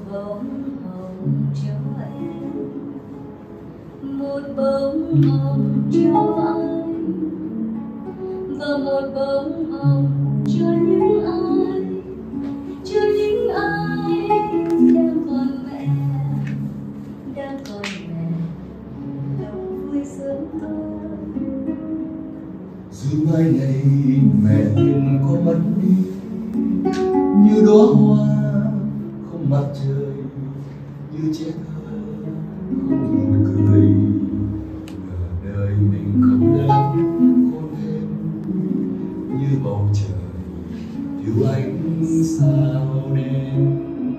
bông hồng cho em, một bông hồng cho anh, và một bông hồng cho những ai đang còn mẹ, lòng vui sớm hơn. Dù mai này mẹ hiền có mất đi, như đóa hoa không mặt trời, như trẻ thơ không mỉm cười. Ngờ đời mình không lớn khôn thêm, như bầu trời thiếu ánh sao đêm.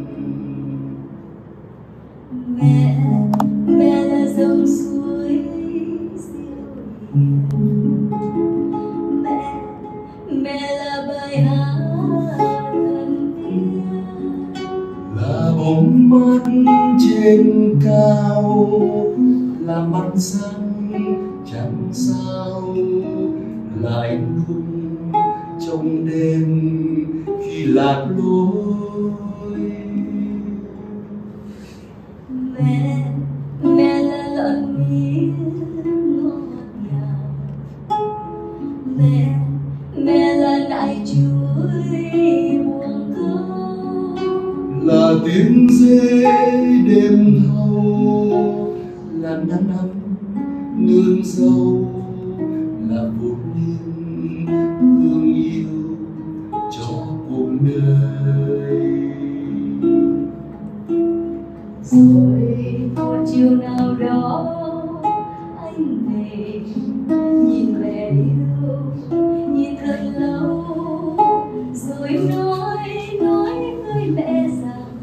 Mẹ là dòng suối dịu hiền, mẹ là bài hát thân thiết, là bóng mát trên cao, là mặt trăng chẳng sao, là anh hùng trong đêm khi lạc lối. Mẹ là lợn miếng ngọt ngào, mẹ là nại chuối buông câu, là tiếng dê đêm thâu, là nắng ấm nương dâu, là vốn niên hương yêu cho cuộc đời. Rồi một chiều nào đó anh về, nhìn mẹ yêu, nhìn thật lâu, rồi nói với mẹ rằng: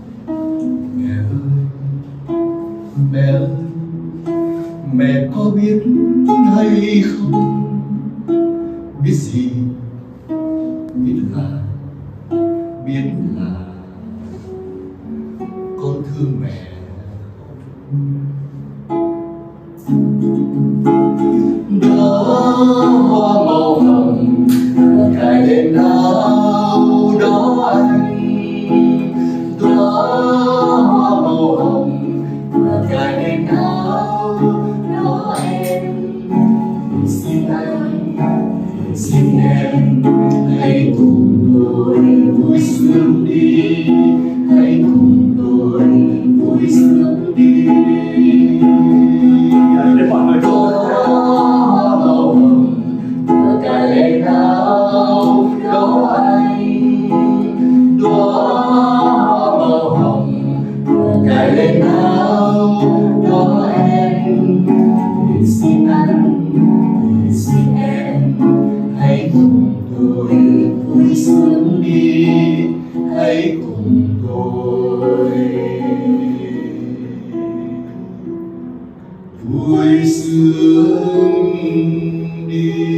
Mẹ ơi, mẹ có biết hay không? Biết gì? Biết là con thương mẹ. Đó hoa màu hồng cài lên áo đó anh, đó hoa màu hồng cài lên áo đó em. Xin em hãy cùng tôi vui sướng đi, hãy cùng tôi vui sướng đi. Để mọi người đó hoa màu hồng cài lên áo đó anh, đó hoa màu hồng cài lên áo đó em. Xin anh, xin em hãy cùng tôi vui sướng đi, hãy cùng tôi vui sướng đi.